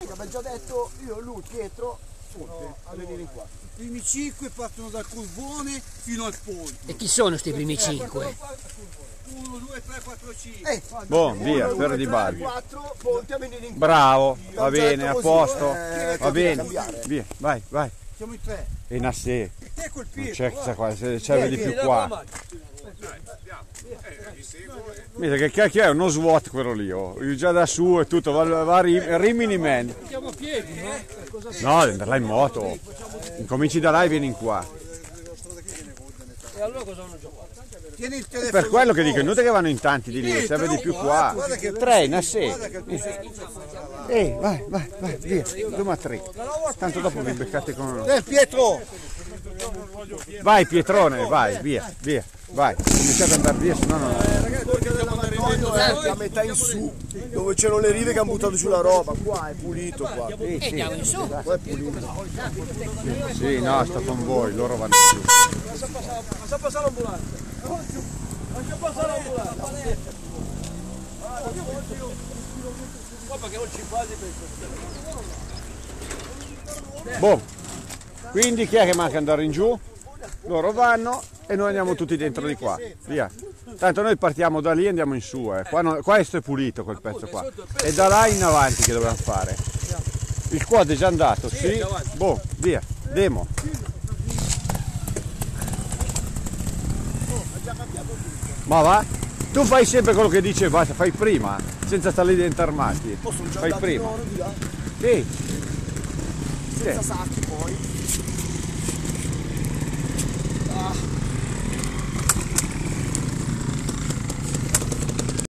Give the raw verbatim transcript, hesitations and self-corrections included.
Abbiamo già detto io, lui, Pietro, Fonte, a venire in qua. I primi cinque partono dal Curvone fino al ponte. E chi sono questi primi cinque? uno, due, tre, quattro, cinque. Eh, Buon, via, uno, per due, di tre, Barbi. quattro, Ponte a venire in qua. Bravo, va Abbiamo già bene, detto a così, posto, eh, va bene, cambiare. via, vai, vai. Siamo in tre. E Nassè, E te col non Pietro. c'è chissà qua, se c'è di più qua. Mira che cacchio è uno SWAT quello lì, oh. Già da su e tutto, va, va a Rim- Rimini Man. Andiamo a piedi, no? No, devi andare là in moto. Incominci da là e vieni in qua. E allora cosa hanno giocato? Tieni il È telefono. per quello che dico, inutile che vanno in tanti di lì, serve di più qua. Guarda che- Tre, Nassè. Guarda che il tuo- Ehi, vai, vai, vai, via, due a tre. Tanto dopo vi beccate con... Eh, Pietro! Vai Pietrone, vai, via, via, vai. Cominciate ad andare via, sennò non... Lavatoio è a metà in su, dove c'erano le rive che hanno buttato giù la roba. Qua è pulito qua. Sì, sì, Andiamo in su. Qua è pulito. sì, no, sto con voi, loro vanno giù. Lascia passare l'ambulanza. Lascia passare l'ambulanza. Qua perché non ci fai per Boh, quindi chi è che manca andare in giù? Loro vanno e noi andiamo tutti dentro di qua, via. Tanto noi partiamo da lì e andiamo in su, eh. Qua non, questo è pulito quel pezzo qua. E da là in avanti che dobbiamo fare. Il quad è già andato, sì? Boh, via, demo. Ma va? Tu fai sempre quello che dice, basta, fai prima, senza stare lì dentro armati. Fai prima. Sì. senza sacchi poi. Ah.